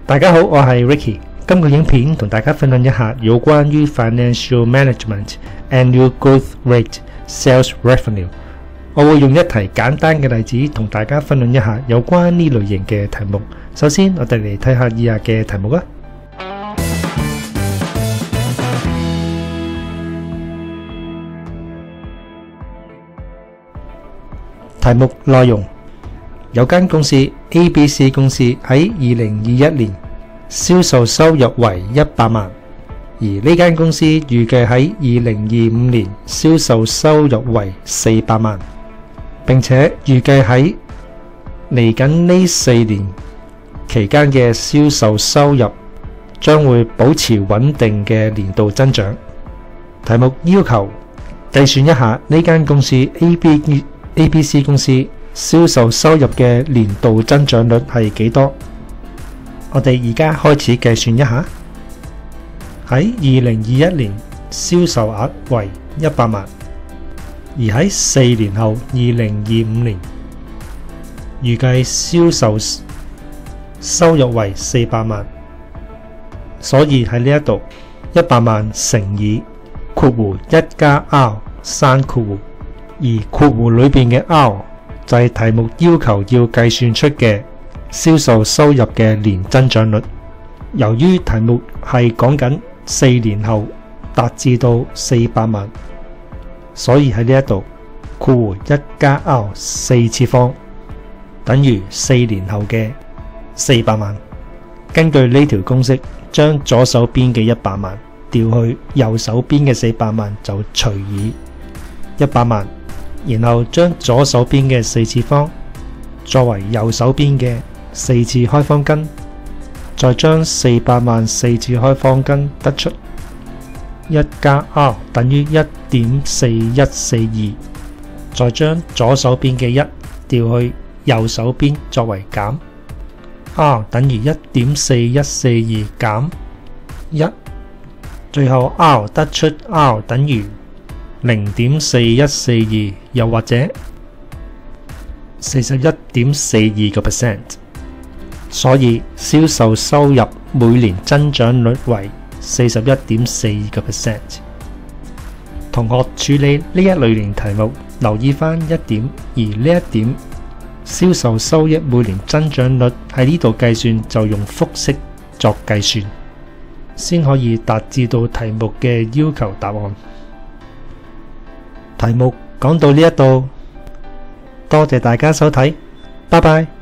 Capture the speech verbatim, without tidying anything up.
大家好，我係 Ricky。今個影片同大家分享一下有關於 Financial Management Annual Growth Rate Sales Revenue。我會用一題簡單嘅例子同大家分享一下有關呢類型嘅題目。首先，我哋嚟睇下以下嘅題目啦。題目內容：有間公司 A B C 公司喺二零二一年銷售收入為一百萬，而呢間公司預計喺二零二五年銷售收入為四百萬，並且預計喺嚟緊呢四年期間嘅銷售收入將會保持穩定嘅年度增長。題目要求計算一下呢間公司 A B A B C 公司銷售收入嘅年度增長率係幾多？我哋而家開始計算一下。喺二零二一年銷售額為一百萬，而喺四年後二零二五年預計銷售收入為四百萬，所以喺呢一度一百萬乘以括弧一加 R 刪括弧，而括弧裏邊嘅 R 就係題目要求要計算出嘅銷售收入嘅年增長率。由於題目係講緊四年後達至到四百萬，所以喺呢一度括弧一加 R 四次方等於四年後嘅四百萬。根據呢條公式，將左手邊嘅一百萬調去右手邊嘅四百萬就除以一百萬，然後將左手邊嘅四次方作為右手邊嘅四次開方根，再將四百萬四次開方根得出一加 R 等於一點四一四二，再將左手邊嘅一調去右手邊作為減 R 等於一點四一四二減一，最後 R 得出 R 等於零點四一四二，又或者四十一點四二個 percent。所以銷售收入每年增長率為四十一點四二個 percent。同學處理呢一類型題目，留意翻一點，而呢一點銷售收益每年增長率喺呢度計算就用複式作計算，先可以達至到題目嘅要求答案。題目講到呢一度，多謝大家收睇，拜拜。